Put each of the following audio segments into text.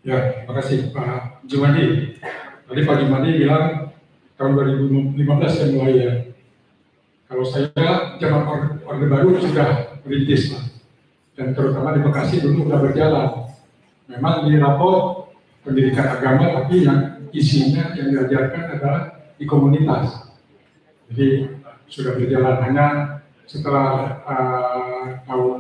Ya, terima kasih Pak Jumadi. Tadi Pak Jumadi bilang tahun 2015 saya mulai ya. Kalau saya zaman Orde Baru sudah merintis Pak. Dan terutama di Bekasi dulu sudah berjalan. Memang di rapot pendidikan agama, tapi yang isinya yang diajarkan adalah di komunitas. Jadi sudah berjalan hanya setelah tahun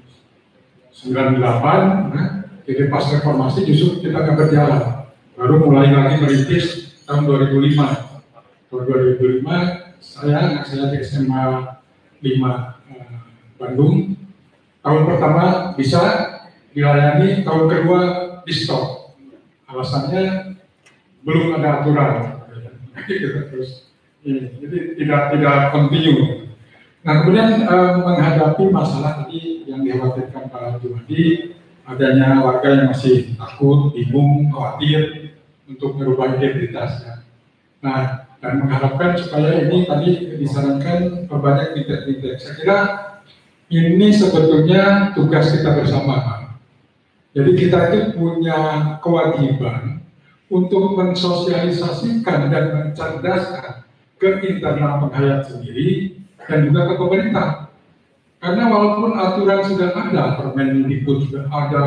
98, jadi pas reformasi justru kita nggak berjalan. Baru mulai lagi merintis tahun 2005. Tahun 2005 anak saya di SMA 5 Bandung. Tahun pertama bisa dilayani, tahun kedua di stop. Alasannya belum ada aturan. Terus jadi tidak continue. Nah, kemudian menghadapi masalah tadi yang dikhawatirkan Pak Jumadi, adanya warga yang masih takut, bingung, khawatir untuk merubah identitasnya. Nah, dan mengharapkan supaya ini tadi disarankan perbanyak titik-titik. Saya kira ini sebetulnya tugas kita bersama, Pak. Jadi kita itu punya kewajiban untuk mensosialisasikan dan mencerdaskan ke internal penghayat sendiri dan juga ke pemerintah. Karena walaupun aturan sudah ada, Permendikbud sudah ada,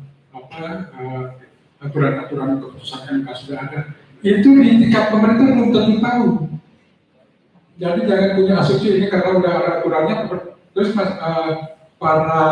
aturan-aturan keputusan MK sudah ada, itu di tingkat pemerintah belum tentu tahu. Jadi jangan punya asumsi ini karena udah ada aturannya, terus para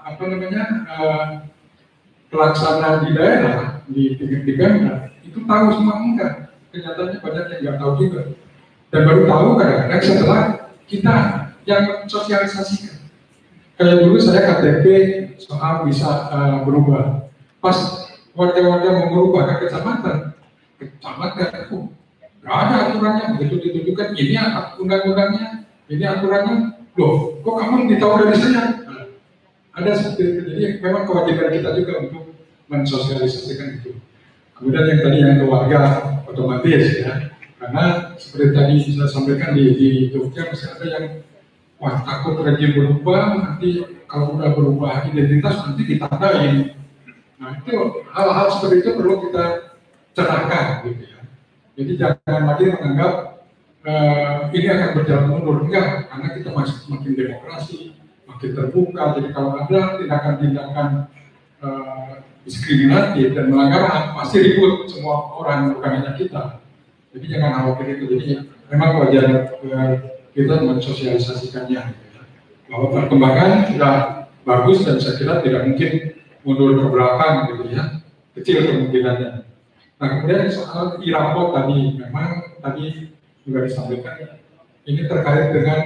pelaksana di daerah di Pemda itu tahu semua, enggak. Kenyataannya banyak yang nggak tahu juga. Dan baru tahu kadang-kadang setelah kita yang sosialisasikan. Kayak dulu saya KTP soal bisa berubah. Pas warga-warga mau merubah ke kecamatan itu nggak ada aturannya, begitu ditujukan ini undang-undangnya, ini aturannya, loh kok kamu lebih tahu dari saya? Nah, ada seperti itu. Jadi memang kewajiban kita juga untuk mensosialisasikan itu. Kemudian yang tadi yang keluarga otomatis ya, karena seperti tadi saya sampaikan di Jogja masih ada yang wah takut rejim berubah, nanti kalau udah berubah identitas nanti ditandain. Nah itu hal-hal seperti itu perlu kita cerahkan gitu ya. Jadi jangan lagi menganggap ini akan berjalan mundur, enggak, karena kita masih semakin demokrasi, makin terbuka. Jadi kalau ada tindakan-tindakan diskriminatif dan melanggar HAM, pasti ribut semua orang, bukan hanya kita. Jadi jangan khawatir itu. Jadi memang wajar kita mensosialisasikannya. Bahwa perkembangan sudah bagus dan saya kira tidak mungkin mundur ke belakang gitu ya. Kecil kemungkinannya. Nah kemudian soal e-raport tadi, memang tadi juga disampaikan ini terkait dengan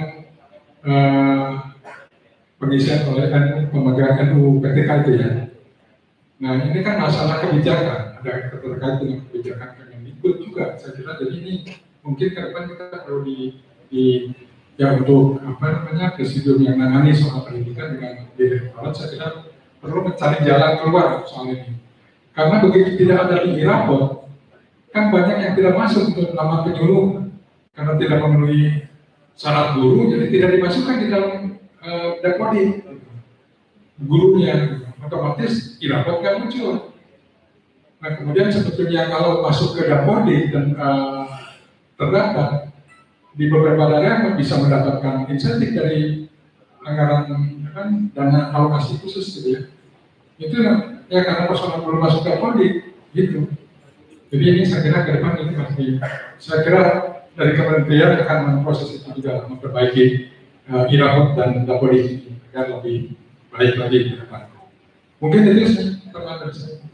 pengisian oleh pemegang NU PTK itu ya. Nah ini kan masalah kebijakan, ada terkait dengan kebijakan Kemendikbud juga. Saya kira jadi ini mungkin ke depan kita perlu ya untuk presidium yang menangani soal pendidikan dengan direktorat, saya kira perlu mencari jalan keluar soal ini. Karena begitu tidak ada di e-raport, kan banyak yang tidak masuk untuk nama penyuluh karena tidak memenuhi syarat guru, jadi tidak dimasukkan di dalam dapodik gurunya, otomatis e-raport nggak muncul. Nah kemudian sebetulnya kalau masuk ke dapodik dan terdaftar di beberapa daerah bisa mendapatkan insentif dari anggaran dana alokasi khusus gitu ya. Itu ya karena persoalan belum masuk ke dapodik gitu. Jadi ini saya kira ke depan ini masih, saya kira dari kementerian akan memproses itu juga, memperbaiki e-raport dan dapodik agar lebih baik lagi ke depan. Mungkin itu teman-teman.